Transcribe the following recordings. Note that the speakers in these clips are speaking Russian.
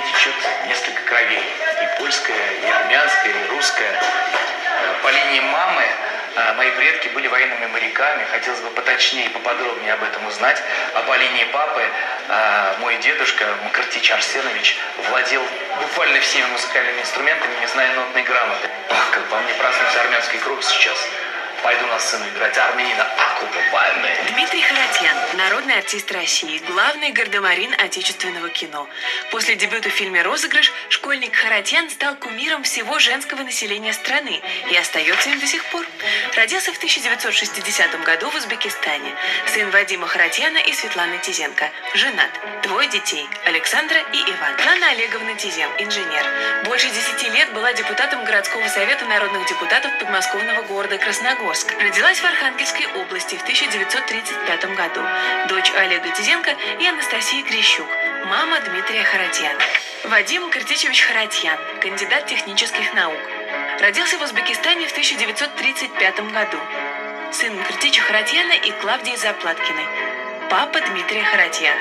течет несколько кровей. И польская, и армянская, и русская. По линии мамы мои предки были военными моряками. Хотелось бы поточнее и поподробнее об этом узнать. А по линии папы мой дедушка Макартич Арсенович владел буквально всеми музыкальными инструментами, не зная нотной грамоты. Как по мне проснулся армянский круг сейчас. Пойду на сцену играть армянина оккупаемые. Дмитрий Харатьян, народный артист России, главный гардемарин отечественного кино. После дебюта в фильме «Розыгрыш» школьник Харатьян стал кумиром всего женского населения страны и остается им до сих пор. Родился в 1960 году в Узбекистане. Сын Вадима Харатьяна и Светланы Тизенко. Женат. Двое детей – Александра и Иван. Анна Олеговна Тизем, инженер. Больше 10 лет была депутатом городского совета народных депутатов подмосковного города Красногорск. Родилась в Архангельской области в 1935 году. Дочь Олега Тизенко и Анастасии Крещук. Мама Дмитрия Харатьяна. Вадим Картичевич Харатьян, кандидат технических наук. Родился в Узбекистане в 1935 году. Сын Картича Харатьяна и Клавдии Заплаткиной. Папа Дмитрия Харатьяна.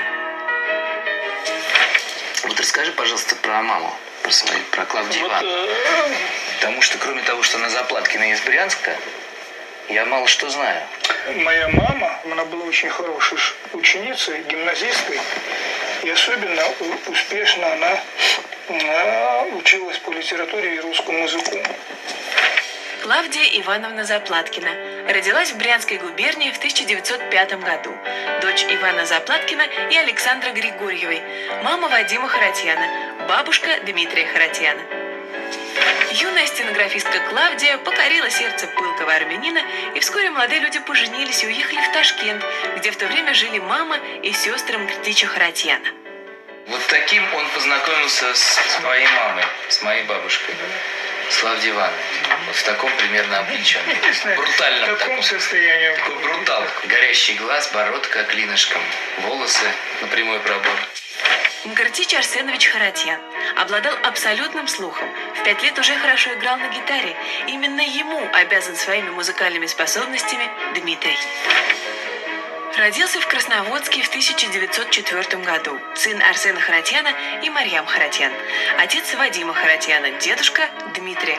Вот расскажи, пожалуйста, про маму, про Клавдию Ивановну. Потому что, кроме того, что она Заплаткина из Брянска, я мало что знаю. Моя мама, она была очень хорошей ученицей, гимназисткой. И особенно успешно она училась по литературе и русскому языку. Клавдия Ивановна Заплаткина. Родилась в Брянской губернии в 1905 году. Дочь Ивана Заплаткина и Александра Григорьевой. Мама Вадима Харатьяна. Бабушка Дмитрия Харатьяна. Юная стенографистка Клавдия покорила сердце пылкого армянина, и вскоре молодые люди поженились и уехали в Ташкент, где в то время жили мама и сестры Мкртича Харатьяна. Вот таким он познакомился с моей мамой, с моей бабушкой, с Клавдией Ивановной. Вот в таком примерно обличии. Брутально. В таком состоянии. Такой брутал. Горящий глаз, бородка клинышком, волосы на прямой пробор. Мкртич Арсенович Харатьян обладал абсолютным слухом. В 5 лет уже хорошо играл на гитаре. Именно ему обязан своими музыкальными способностями Дмитрий. Родился в Красноводске в 1904 году. Сын Арсена Харатьяна и Марьям Харатьян. Отец Вадима Харатьяна, дедушка Дмитрия.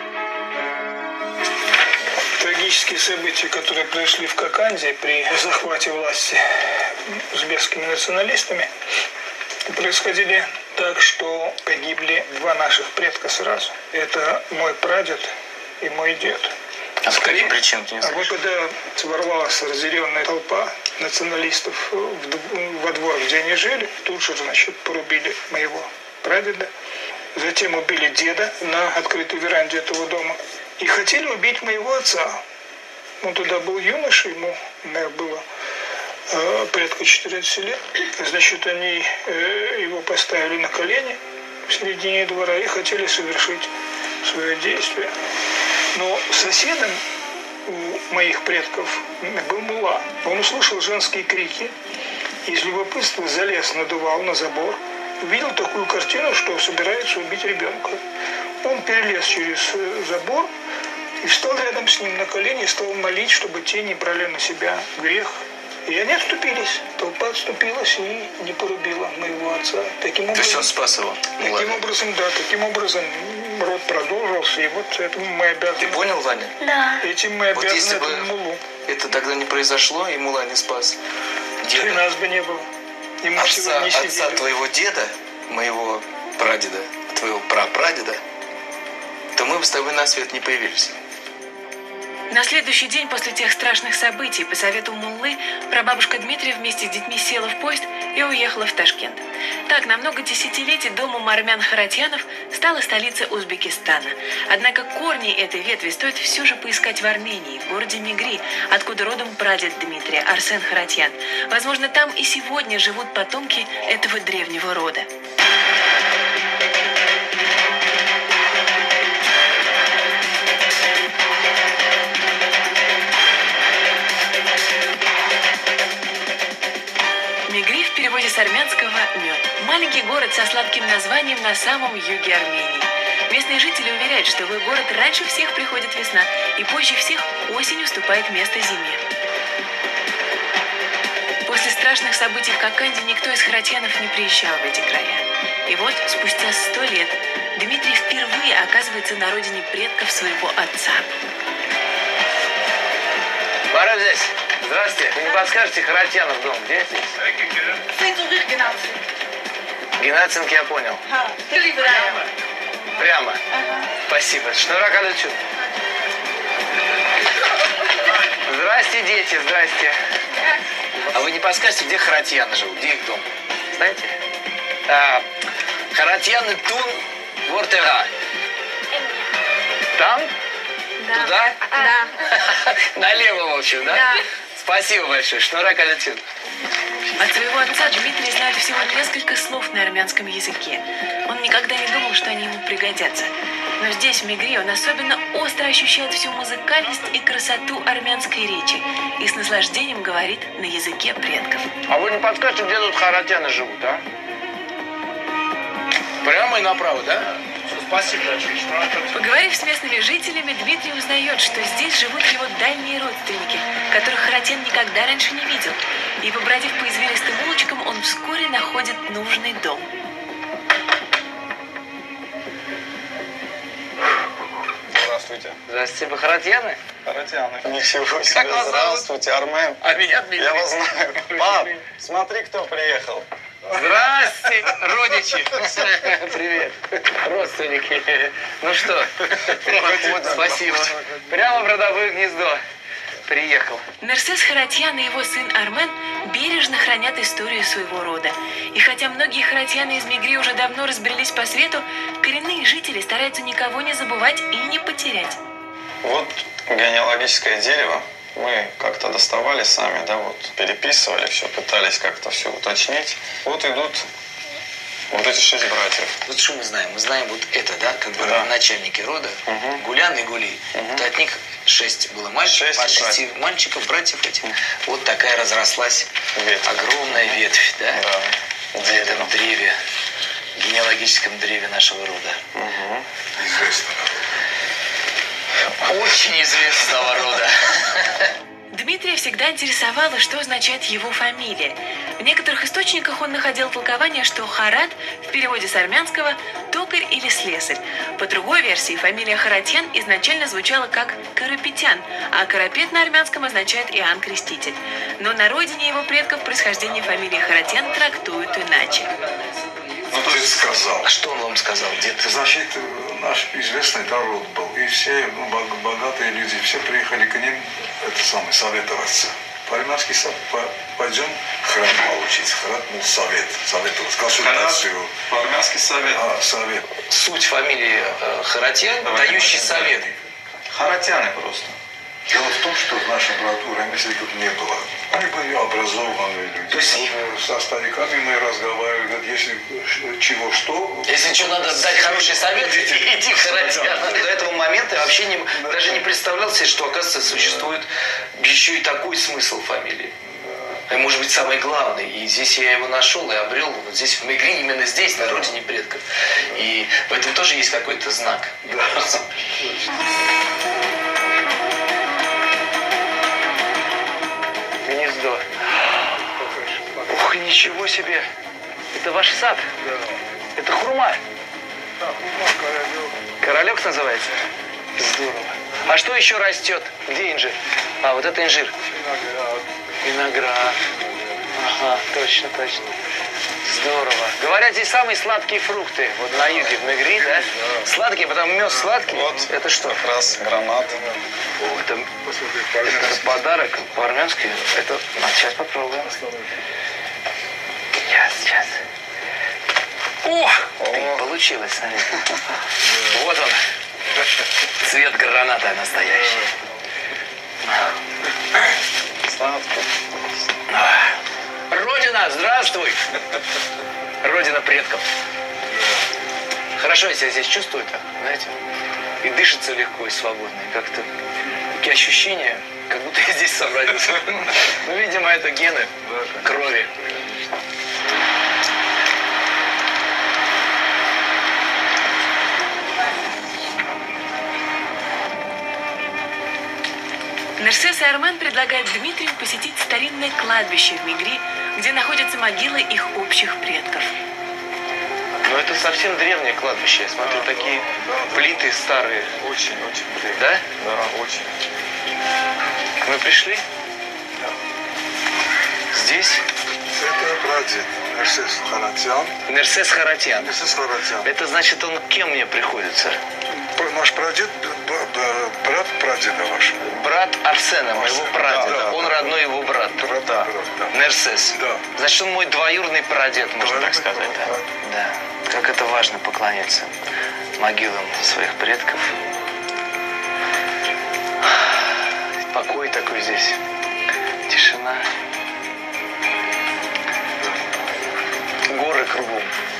Трагические события, которые произошли в Коканде при захвате власти узбекскими националистами, происходили так, что погибли два наших предка сразу. Это мой прадед и мой дед. А по каким причинам ты не знаешь? А вот когда ворвалась разъяренная толпа националистов во двор, где они жили, тут же, значит, порубили моего прадеда. Затем убили деда на открытой веранде этого дома. И хотели убить моего отца. Он тогда был юношей, ему, наверное, было порядка 14 лет. Значит, они его поставили на колени в середине двора и хотели совершить свое действие. Но соседом у моих предков был мулла. Он услышал женские крики, из любопытства залез, надувал на забор, увидел такую картину, что собирается убить ребенка. Он перелез через забор и встал рядом с ним на колени и стал молить, чтобы те не брали на себя грех. И они отступились. Толпа отступилась и не порубила моего отца. Таким образом, то есть он спас его? Таким образом род продолжился, и вот этому мы обязаны. Ты понял, Ваня? Да. Этим мы обязаны, вот если бы этому муллу. это тогда не произошло, и мулла не спас деда. И нас бы не было. И мы всего не сидели. Отца твоего деда, моего прадеда, твоего прапрадеда, то мы бы с тобой на свет не появились. На следующий день после тех страшных событий по совету муллы прабабушка Дмитрия вместе с детьми села в поезд и уехала в Ташкент. Так, на много десятилетий домом армян Харатьянов стала столица Узбекистана. Однако корни этой ветви стоит все же поискать в Армении, в городе Мигри, откуда родом прадед Дмитрия, Арсен Харатьян. Возможно, там и сегодня живут потомки этого древнего рода. Мигри в переводе с армянского «мед». Маленький город со сладким названием на самом юге Армении. Местные жители уверяют, что в их город раньше всех приходит весна, и позже всех осень уступает место зиме. После страшных событий в Коканде никто из харатьянов не приезжал в эти края. И вот спустя 100 лет Дмитрий впервые оказывается на родине предков своего отца. Пора здесь. Здравствуйте. Вы не подскажете, Харатьянов дом где здесь? Геннадьевки, я понял. Прямо? Спасибо. Шнура Калючу. Здрасте, дети, здрасте. А вы не подскажете, где Харатьяны живут? Где их дом? Знаете? Харатьяны Тун Вортера. Там? Да. Туда? Да. Налево, в общем, да? Да. Спасибо большое. Шнура Калючу. От своего отца Дмитрий знает всего несколько слов на армянском языке. Он никогда не думал, что они ему пригодятся. Но здесь, в Мегре, он особенно остро ощущает всю музыкальность и красоту армянской речи и с наслаждением говорит на языке предков. А вы не подскажете, где тут харатьяны живут, а? Прямо и направо, да? Спасибо большое. Поговорив с местными жителями, Дмитрий узнает, что здесь живут его дальние родственники, которых Харатьян никогда раньше не видел. И, побродив по извилистым улочкам, он вскоре находит нужный дом. Здравствуйте. Здравствуйте, вы Харатьяны? Харатьяны. Ничего себе. вас Здравствуйте, Армен. А меня Дмитрий. Я вас знаю. Пап, смотри, кто приехал. Здрасте, родичи. Привет, родственники. Ну что, спасибо. Прямо в родовое гнездо приехал. Нарсес Харатьян и его сын Армен бережно хранят историю своего рода. И хотя многие харатьяны из Мегре уже давно разбрелись по свету, коренные жители стараются никого не забывать и не потерять. Вот генеалогическое дерево. Мы как-то доставали сами, да, вот, переписывали все, пытались как-то все уточнить. Вот идут вот эти 6 братьев. Вот что мы знаем? Мы знаем вот это, да, как бы Да. начальники рода, Гулян и Гули. Вот от них 6 было мальчиков, 6 от 6 мальчиков, братьев этих. Вот такая разрослась Ветвь. огромная ветвь, да, Да. в этом древе, генеалогическом древе нашего рода. Очень известного рода. Дмитрия всегда интересовало, что означает его фамилия. В некоторых источниках он находил толкование, что Харат в переводе с армянского «токарь» или «слесарь». По другой версии, фамилия Харатьян изначально звучала как Карапетян, а Карапет на армянском означает Иоанн Креститель. Но на родине его предков происхождение фамилии Харатьян трактуют иначе. Ну, то есть сказал. А что он вам сказал, дед? Значит, наш известный народ был. И все богатые люди, все приехали к ним, советоваться. По-армянски пойдем храм получить. Храм, совет. Советовать, консультацию. По-армянски совет. Совет. Суть фамилии Харатьян, дающий совет. Харатьяны просто. Дело в том, что в нашем роду ремесленников не было. Они были образованные люди. То есть... Со стариками мы разговаривали, говорят, если чего что... Если что, надо дать хороший совет, иди к Харатьяну. До этого момента я вообще даже не представлял себе, что, оказывается, существует еще и такой смысл фамилии. И, может быть, самый главный. И здесь я его нашел и обрел, вот здесь, в Мегре, именно здесь, на родине предков. И в этом тоже есть какой-то знак, мне кажется. Гнездо. Ух, ничего себе. Это ваш сад? Да. Это хурма? Да, королек. Королек называется? Здорово. А что еще растет? Где инжир? А, вот это инжир. Виноград. Ага, точно, точно. Здорово. Говорят, здесь самые сладкие фрукты. Вот на юге, в Мегре, да? Сладкие, потом мед сладкий. Вот. Это что? Как раз гранат. О, это подарок по-армянски. Это... Сейчас попробуем. Сейчас. О! Получилось, смотри. Вот он. Цвет граната настоящий. Сладко. Родина, здравствуй! Родина предков. Хорошо я себя здесь чувствую так, знаете. И дышится легко и свободно. И как-то такие ощущения, как будто я здесь сам родился. Ну, видимо, это гены крови. Нарсес и Армен предлагают Дмитрию посетить старинное кладбище в Мегре, где находятся могилы их общих предков. Но это совсем древнее кладбище. Я смотрю, такие плиты старые. Очень древний. Да? Да, очень. Мы пришли? Здесь? Это прадед Нерсес Харатьян. Нерсес Харатьян. Нерсес Харатьян. Это значит, он кем мне приходится? Наш прадед, брат прадеда вашего. Брат Арсена, моего прадеда. Да, Он родной его брат. Да. Нерсес. Да. Значит, он мой двоюродный прадед, можно так сказать. Да. Да. Как это важно поклоняться могилам своих предков. Покой такой здесь. Тишина. Горы кругом.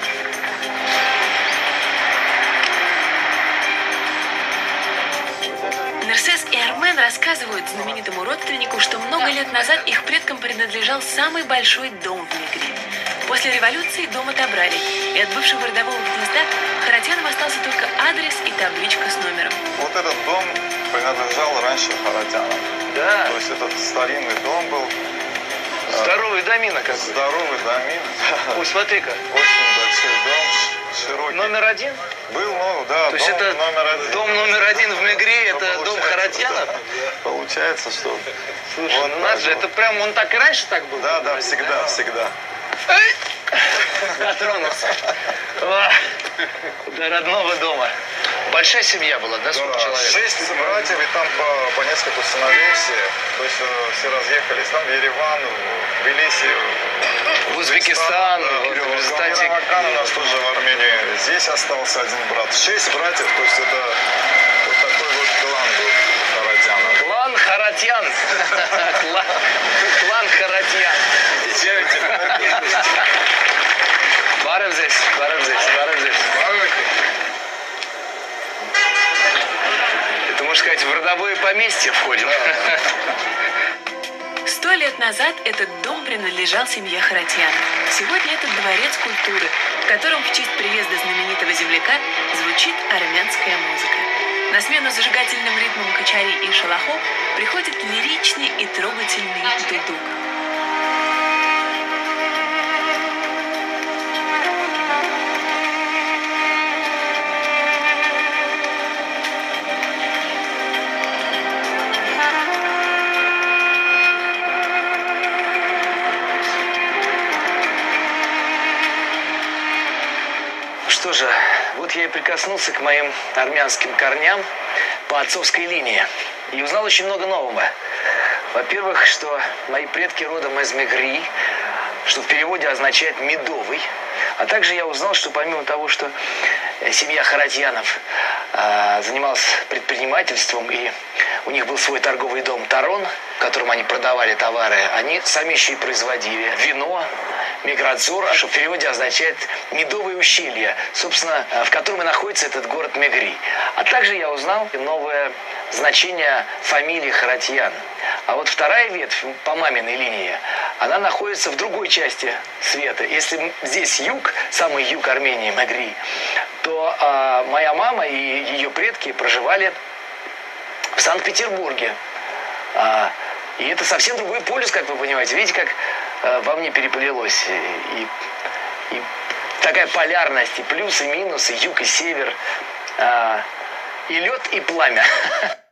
Нерсес и Армен рассказывают знаменитому родственнику, что много лет назад их предкам принадлежал самый большой дом в Мегре. После революции дом отобрали, и от бывшего родового гнезда Харатьянам остался только адрес и табличка с номером. Вот этот дом принадлежал раньше Харатьянам. Да. То есть этот старинный дом был. Здоровый домина какой. Здоровый домин. Ой, смотри-ка. Очень большой дом, широкий. Номер один? Был, ну, да, То есть дом это номер один. дом номер один в Мегре, это дом Получается, Харатьянов? да. Получается, что... Слушай, вот ну надо же, так это прям, он так и раньше так был? Да, всегда. Дотронулся. О, до родного дома. Большая семья была, да, сколько человек? 6 братьев, и там по несколько сыновей все. То есть все разъехались там в Ереван, в Тбилиси, В Узбекистан, вот, в результате... Кировакан у нас тоже в Армении. Здесь остался один брат. 6 братьев, то есть это вот такой вот клан был Харатьянов. Клан Харатьян. Клан Харатьян. Баров здесь. Это, можно сказать, в родовое поместье входим. 100 лет назад этот дом принадлежал семье Харатьян. Сегодня это дворец культуры, в котором в честь приезда знаменитого земляка звучит армянская музыка. На смену зажигательным ритмам качари и шалахов приходит лиричный и трогательный дудук. Что же, вот я и прикоснулся к моим армянским корням по отцовской линии и узнал очень много нового. Во-первых, что мои предки родом из Мегри, что в переводе означает «медовый». А также я узнал, что помимо того, что семья Харатьянов занималась предпринимательством, и у них был свой торговый дом «Тарон», в котором они продавали товары, они сами еще и производили вино, Меградзор, что в переводе означает «медовое ущелье», собственно, в котором и находится этот город Мегри. А также я узнал новое значение фамилии Харатьян. А вот вторая ветвь по маминой линии, она находится в другой части света. Если здесь юг, самый юг Армении, Мегри, то моя мама и ее предки проживали в Санкт-Петербурге. И это совсем другой полюс, как вы понимаете. Видите, как во мне переплелось. И такая полярность, и плюс, и минус, и юг, и север, и лед, и пламя.